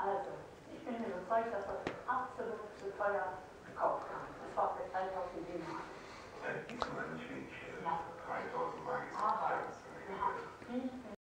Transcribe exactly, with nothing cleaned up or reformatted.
Also, ich bin überzeugt, dass das absolut zu teuer gekauft haben. Das war für dreitausend D-Mark. Ja, das ist mal nicht wenig. Ja.